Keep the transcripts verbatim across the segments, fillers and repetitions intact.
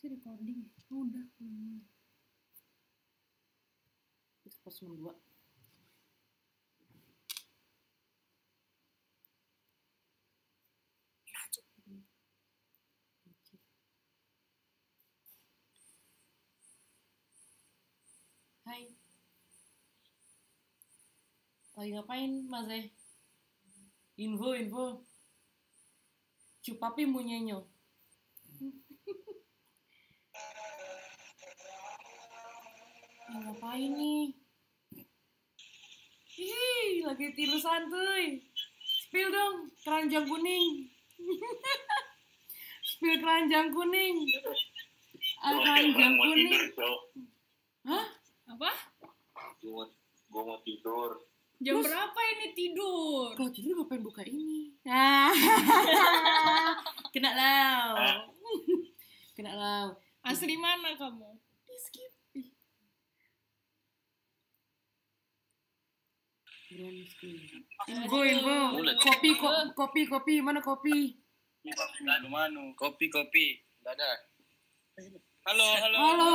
Masih recording ya? Oh, udah. Hmm. Itu pas nomor dua. Hai. Lagi ngapain, Mas eh? Info, info. Cupapi munyenyo. Eh, ngapain nih? Ih, lagi tidur santuy. Spill dong, keranjang kuning. Spill keranjang kuning. Ah, keranjang kuning. Hah? Apa? Gue gue mau tidur. Jam Terus? berapa ini tidur? Kalau tidur ngapain buka ini? Ah. Kena lau. Kena lau. Asli mana kamu? Di skip. Ih. Grand screen. Info, info. Mulut. Kopi, ko- kopi, kopi. Mana kopi? Manu manu. Kopi kopi. Gak ada. Halo halo. Halo.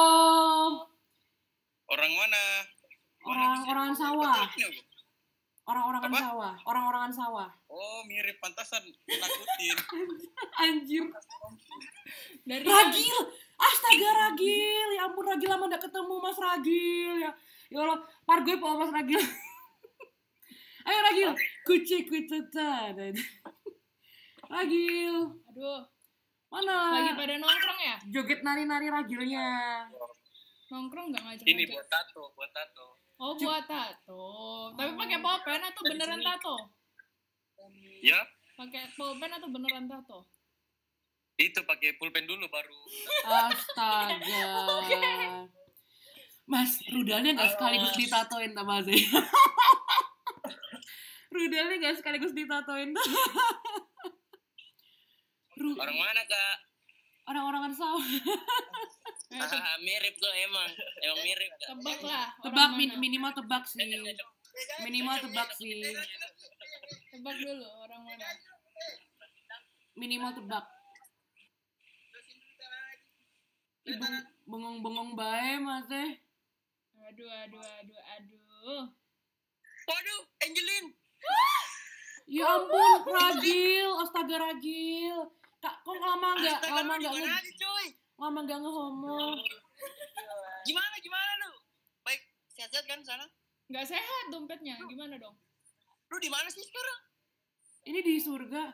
Orang mana? Orang-orangan sawah. Orang-orangan Apa? sawah. Orang-orangan sawah. Oh mirip pantasan nakutin. Anjir. Dari Ragil. Astaga Ragil. Ya ampun Ragil, lama gak ketemu Mas Ragil. Ya, ya Allah. Par gue po Mas Ragil. Ayo Ragil. Kucing kucetan. Ragil. Aduh, Mana? lagi pada nongkrong ya? Joget nari-nari Ragilnya. Nongkrong nggak ngajak? Ini buat tato, buat tato. Oh, buat tato. Tapi pakai pulpen atau beneran tato? Ya, Pakai pulpen atau beneran tato? itu pakai pulpen dulu baru. Astaga. Mas, rudalnya gak sekaligus ditatoin tak Mas? Rudalnya gak sekaligus ditatoin. Ru- Orang mana kak? Orang-orangan sawah. Ah, mirip kok emang, emang mirip kak. Tebak lah. Tebak, orang min- mana. minimal tebak sih. Minimal tebak sih. Tebak dulu orang mana. Minimal tebak. Ibu bengong-bengong bae Mas eh. Aduh, aduh, aduh, aduh. Waduh, Angelin. Ya ampun, Ragil, astaga Ragil. Kak, kok lama nggak, Astaga, lama lu nggak, gimana nge- aja coy? lama nggak ngehomong. Gimana gimana lu? Baik, sehat-sehat kan sana? Nggak sehat dompetnya. Gimana dong? Lu di mana sih sekarang? Ini di surga.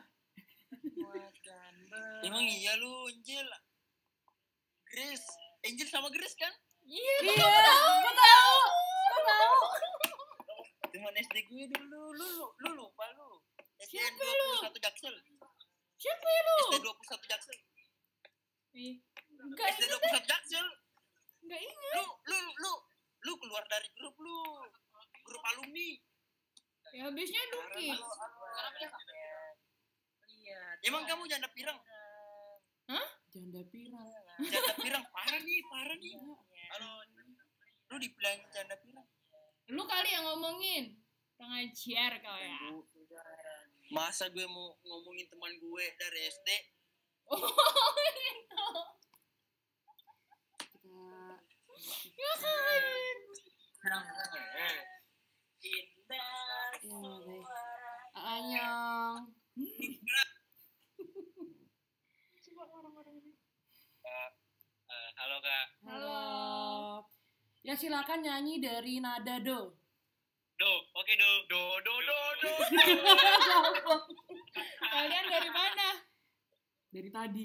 Emang iya lu, Angel. Grace, Angel sama Grace kan? Iya, Iya, kok tahu? Kok tahu? Teman S D gue dulu, lu lu, lu lupa lu. S D Siapa dua puluh satu Jaksel. siapa ya lu? S D dua puluh satu Jaksel. Ih, Nggak S D ingat dua puluh satu Jaksel. Nggak ingat. Lu lu lu lu keluar dari grup lu. Grup alumni. Ya habisnya Duki. Emang kamu janda pirang? Janda pirang. Janda pirang parah nih, parah nih. Halo. Lu dibilang janda pirang. Lu kali yang ngomongin. Pengajar kau ya. Masa gue mau ngomongin teman gue dari S D? Oh, itu. Ya kan. Indah. Ya, deh. Anyong. Eh, halo kak. Halo. Ya silakan nyanyi dari nada do. Do, oke do, do, do, do, do. Kalian dari mana? Dari tadi.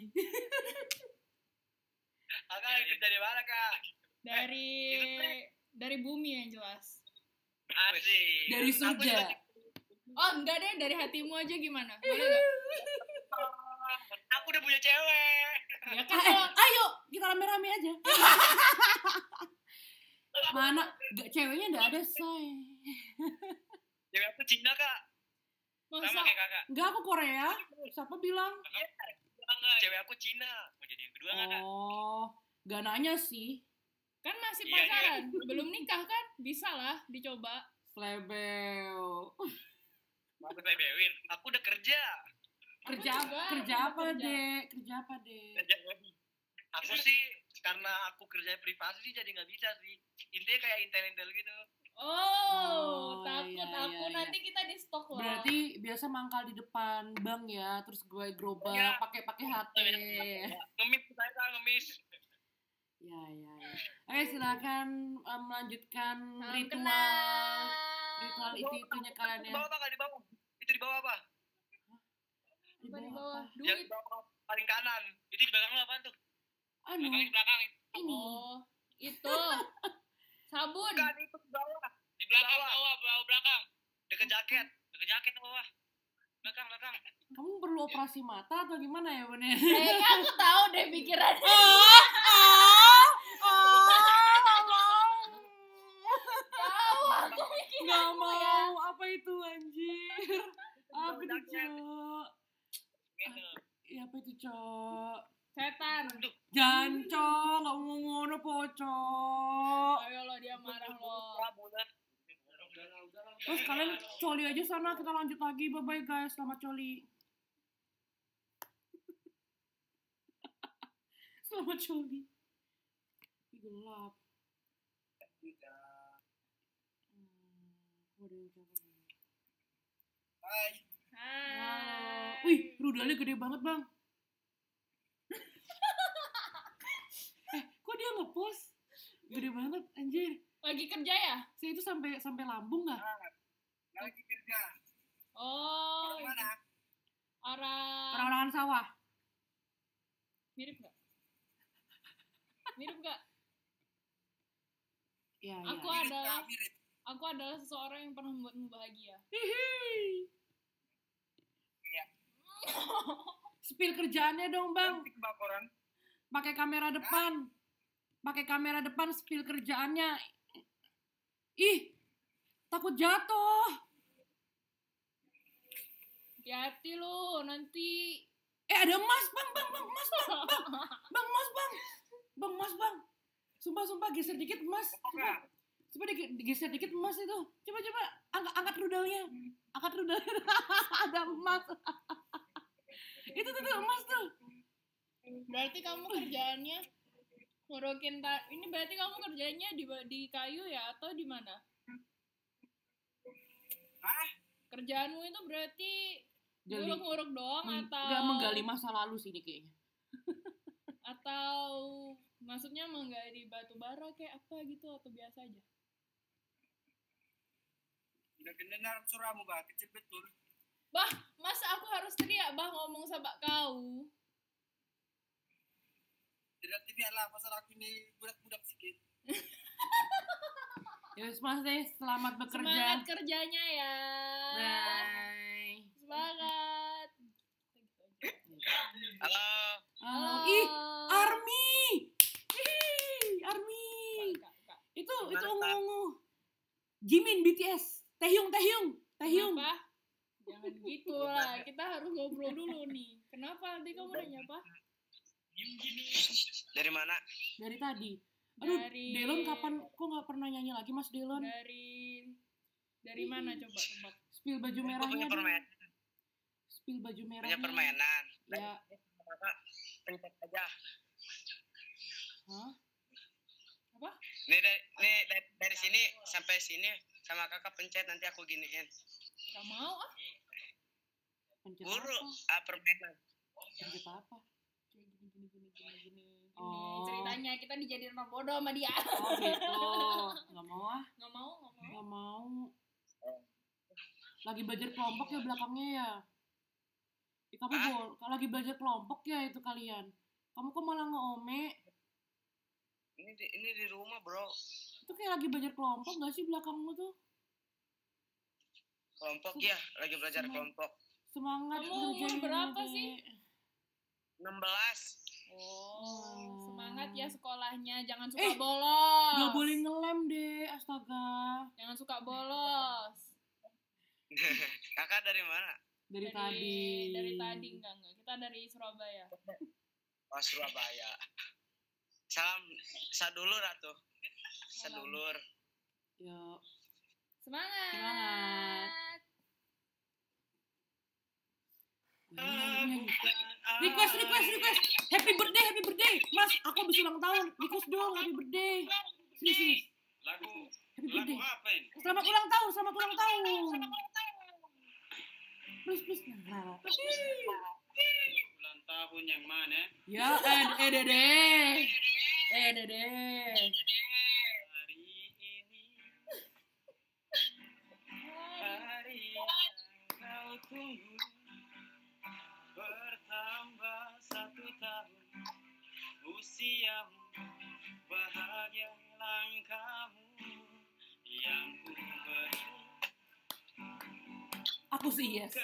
Kakak kerja di mana kak? Dari dari bumi yang jelas. Asik. Dari surga. Oh, enggak deh, dari hatimu aja gimana? Boleh enggak? Aku udah punya cewek. Ya kan Eh, kalau ayo kita rame-rame aja. Mana? Gak, ceweknya nggak ada say. Cewek aku Cina kak. Sama masa kayak kakak. Enggak, aku Korea. Siapa bilang? Enggak, cewek aku Cina. Mau jadi yang kedua nggak kak? Oh, gak nanya sih. kan masih Iya, pacaran, belum nikah kan? Bisa lah dicoba. Slebel. Aku saya bewin. Aku udah kerja. Kerja juga, kerja aku apa, kerja. Dek? Kerja apa, Dek? Kerja Aku sih karena aku kerja privasi sih jadi nggak bisa sih. Intinya kayak intel-intel gitu. Oh, Oh, takut iya, aku iya, iya. nanti kita di stok loh. Berarti biasa mangkal di depan bank ya, terus gue gerobak Iya. pakai pakai H T. Ngemis saya kan ngemis. Ya, ya, ya. Oke, silakan eh, melanjutkan Salam ritual kenal. ritual itu itunya kalian Di ya. bawah apa nggak di bawah? Itu di bawah apa? Di Apa di bawah bawah? apa? Yang Duit. di bawah paling kanan. Itu di belakang lu apaan tuh? Anu, Belakang di belakang. ini. Oh, itu. Sabun. Bukan itu di bawah. Di belakang bawah, bawah belakang. Dekat jaket, dekat jaket bawah. Belakang, belakang. Kamu perlu operasi mata atau gimana ya, Bun? Eh, aku tahu deh pikirannya. Oh, oh, oh, Tahu aku pikiranmu nggak ya. mau. Apa itu anjir? Apa itu, Cok? Gitu. Ya, apa itu, Cok? Setan. Jangan, Cok. Nggak mau ngono, Pocok. Ayo lo dia marah lo. Bulat. Terus kalian coli aja sana, kita lanjut lagi. Bye-bye guys, selamat coli. Selamat coli. Ih, gelap. Hmm, kok ada yang cakep ya? Hai. Hai. Wih, rudalnya gede banget, Bang. Eh, kok dia ngepost? Gede banget, anjir. Lagi kerja ya? Saya itu sampai sampai lambung nggak? Lagi kerja. Oh, Mana? arah Orang-orangan sawah. mirip nggak? Mirip nggak? Ya, Aku ya. adalah Mirip. aku adalah seseorang yang pernah membuatmu bahagia. Hihi. Iya. Spill kerjaannya dong, Bang. Cantik bang orang. Pakai kamera depan. Pakai kamera depan spill kerjaannya. Ih, takut jatuh. Hati-hati lu, nanti Eh, ada emas, Bang, Bang, Bang, emas, Bang, Bang. Bang, emas, Bang. Bang, emas, Bang. Sumpah, sumpah, geser dikit emas. Coba, coba digi- digeser dikit emas itu. Coba, coba, angkat, angkat rudalnya. Angkat rudalnya. Ada emas. Itu tuh, tuh, emas tuh. berarti kamu kerjaannya ngurukin ta- ini berarti kamu kerjanya di di kayu ya atau di mana? Hah? Kerjaanmu itu berarti Gali, nguruk-nguruk doang meng- atau nggak menggali masa lalu sih ini kayaknya. atau maksudnya menggali batu bara kayak apa gitu atau biasa aja? Udah kedengar suaramu bah, kecil betul. Bah, masa aku harus teriak bah ngomong sama kau? Tidak-tidak lah, pasal aku ini budak-budak sedikit. Ya, Mas deh, selamat bekerja. Semangat kerjanya ya. Bye. Semangat. Halo. Halo. Ih, Army. Ih, Army. Kak, kak. Itu itu ungu-ungu. Jimin B T S. Taehyung, Taehyung, Taehyung. Kenapa? Jangan gitu lah. Kita harus ngobrol dulu nih. Kenapa? Tadi kamu nanya apa? Dari mana? Dari tadi. Aduh, Dari- Delon kapan kok nggak pernah nyanyi lagi, Mas Delon? Dari dari mana coba tebak? Spill baju Aku punya merahnya dong. permainan. Spill baju Punya merahnya. permainan. Ya. Kakak, pencet aja. Hah? Apa? Nih dari, nih dari, dari sini sampai sini sama kakak pencet nanti aku giniin. Gak mau ah. Pencet Guru, apa? ah, permainan. Pencet apa? Kayak gini gini gini gini gini. Oh. Ini ceritanya kita dijadiin orang bodoh sama dia. Oh gitu. Nggak mau ah. Nggak mau, nggak mau. Nggak mau. Lagi belajar kelompok ya belakangnya ya. Ih, kamu Hah? bol, kalau lagi belajar kelompok ya itu kalian. Kamu kok malah ngeome? Ini di, ini di rumah bro. Itu kayak lagi belajar kelompok gak sih belakangmu tuh? Kelompok ya, lagi belajar Semangat. kelompok. Semangat Kamu umur kerjain berapa Dek. sih? enam belas. Oh, Hmm. semangat ya sekolahnya. Jangan suka Eh, bolos. Gak boleh ngelem deh, astaga. Jangan suka bolos. Kakak dari mana? Dari, tadi. Dari tadi enggak enggak. Kita dari Surabaya. Oh, Surabaya. Salam sadulur atuh. Sadulur. Yuk. Semangat. Semangat. Nyanyi, nyanyi. Request, request, request. Happy birthday, happy birthday. Mas, aku habis ulang tahun. Request dong, happy birthday. Sini, sini. Lagu Happy lagu birthday. apa ini? Selamat ulang tahun, selamat ulang tahun. Please, please. Nah. Ulang tahun yang mana? Ya, eh, eh, dede. Eh, dede. Hari ini hari yang kau tunggu bertambah satu tahun usiamu, bahagia langkahmu yang ku beri. Aku sih yes.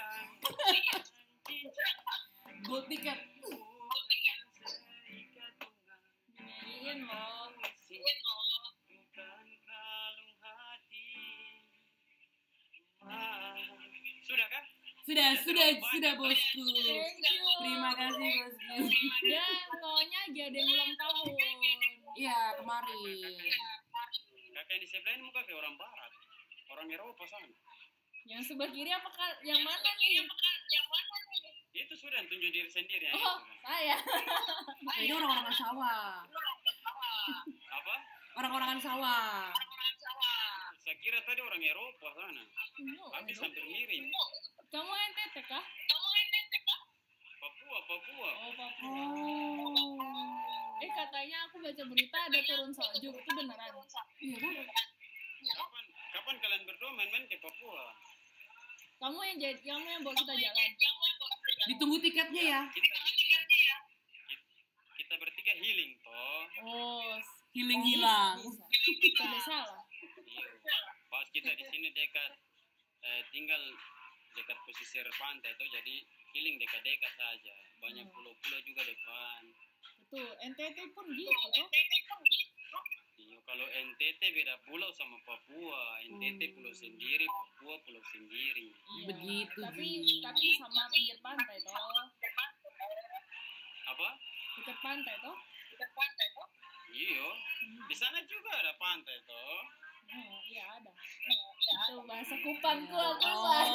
Gold ticket. Nyanyiin loh. Bukan kalung hati. Sudah kah? Sudah, sudah, sudah bosku. Thank you. Terima kasih bosku. Ya, pokoknya aja ada yang ulang tahun. Iya, kemarin. Kakak yang di sebelah ini muka kayak orang barat, orang Eropa sana. Yang sebelah kiri apa kal- yang mana nih? Itu sudah tunjuk diri sendiri ya. Oh, saya. Nah, ini orang-orangan sawah. Apa? Orang-orangan sawah. Saya kira tadi orang Eropa sana. Habis hampir mirip. Kamu N T T kah? Papua, Papua. Oh, Papua. Oh. Eh, katanya aku baca berita ada turun salju. Itu beneran? Iya kan? Kapan, kapan kalian berdua main-main ke Papua? Kamu yang jadi, kamu yang bawa kita jalan. Ditunggu tiketnya ya. Kita healing. Kita, kita bertiga healing toh. Oh, Healing hilang. bisa. Bisa. Tidak salah. Iya. Pas kita di sini dekat eh, tinggal dekat pesisir pantai tuh, jadi healing dekat-dekat saja. Banyak Hmm. pulau-pulau juga depan. Betul. N T T pun gitu toh. Iya, kalau N T T beda pulau sama Papua. N T T pulau sendiri, Papua pulau sendiri. Iya. Begitu, Tapi Ji. tapi sama pinggir pantai toh. Apa? Dekat pantai toh. Iya. Di sana juga ada pantai toh. Oh, iya ada. Itu bahasa Kupangku Ya. aku Oh. Pak.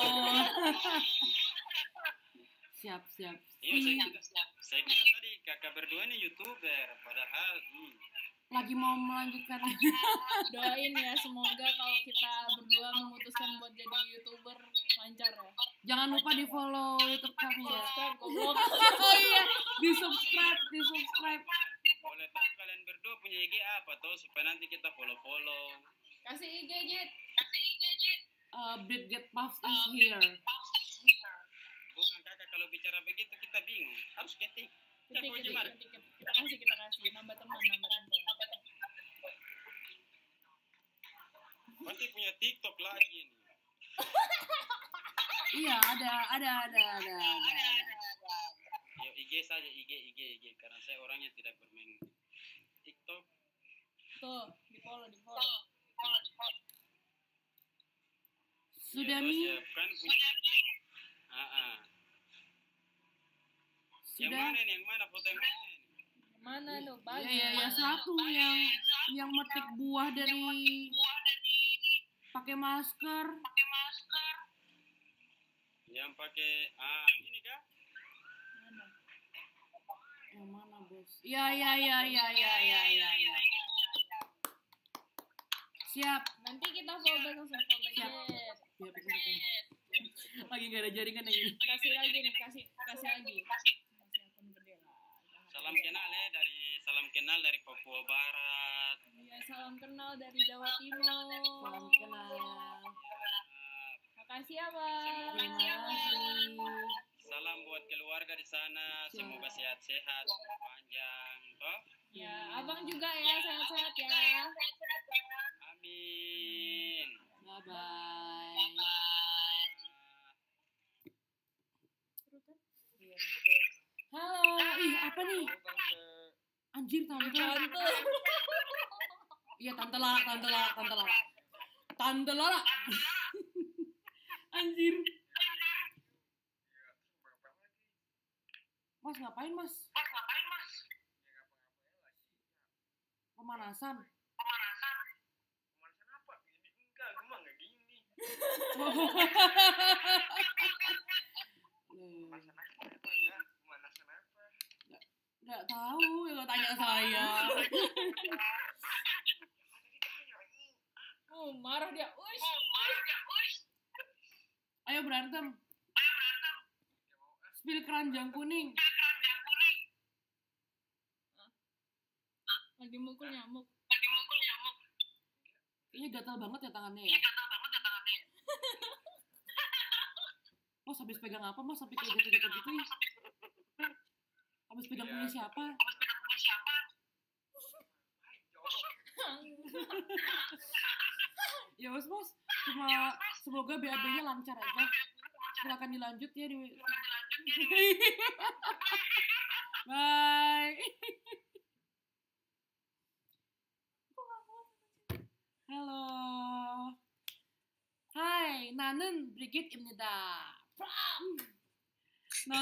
Siap, siap. Iya, saya kira, saya kira tadi kakak berdua ini YouTuber, padahal hmm, Lagi mau melanjutkan. Doain ya semoga kalau kita berdua memutuskan buat jadi YouTuber lancar ya. Jangan lupa di follow YouTube kami ya. Subscribe goblok. Oh iya, di subscribe, di subscribe. boleh tahu kalian berdua punya I G apa toh supaya nanti kita follow-follow. Kasih I G Jet. Uh, Bread Get Puffs is here. Bukan kakak, kalau bicara begitu kita bingung. Harus ketik. Ya, Ketik, mau ketik, gimana? ketik, ketik. Kita kasih, kita kasih. Nambah teman, nambah teman. Pasti punya TikTok lagi nih. Iya, ada, ada, ada, ada, ada. ada. Ya, I G saja, I G, I G, I G. Karena saya orangnya tidak bermain TikTok. Tuh, di follow, di follow. Sudah Ya, toh, Mi, siapkan punya. Ah, ah. Yang sudah. mana nih? Yang mana foto yang mana nih? Mana lo? Ya, Banyak. ya, ya satu yang yang metik buah dari pakai masker. Yang pakai ah ini kah? Mana? Yang mana, Bos? Ya, ya, ya, ya, ya, ya, ya, ya. Siap. Nanti kita follow back langsung follow back Siap. Jet. Siap, siap, siap. Lagi gak ada jaringan yang ini. Kasih lagi nih, kasih, kasih lagi. Kasih akun gede lah. Salam kenal ya dari salam kenal dari Papua Barat. Iya, salam kenal dari Jawa Timur. Salam kenal. Makasih ya, Bang. Terima kasih. Salam buat keluarga di sana, semoga sehat-sehat, panjang, toh. Ya, Abang juga ya, sehat-sehat ya. Amin. Bye bye. Halo. Ih, apa nih? Anjir, tante. Tante. Iya, tante Lala, tante Lala, tante Lala. Tante Lala. Anjir. Mas ngapain, Mas? Pemanasan. Pemanasan apa? Gini enggak, gue mah enggak gini. Hmm. Pemanasan apa ya? Pemanasan apa? Nggak tahu, ya tanya saya. Oh, marah dia. Uish. Ayo berantem. Spill keranjang kuning. Lagi mukul nyamuk. Kayaknya gatal banget ya tangannya ya. Mas habis pegang apa mas sampai kayak gitu-gitu gitu ya? Habis pegang punya siapa? Ya mas mas, cuma semoga B A B-nya lancar aja. Silakan dilanjut ya di. Bye. Halo. Hai, 나는 브리깃입니다.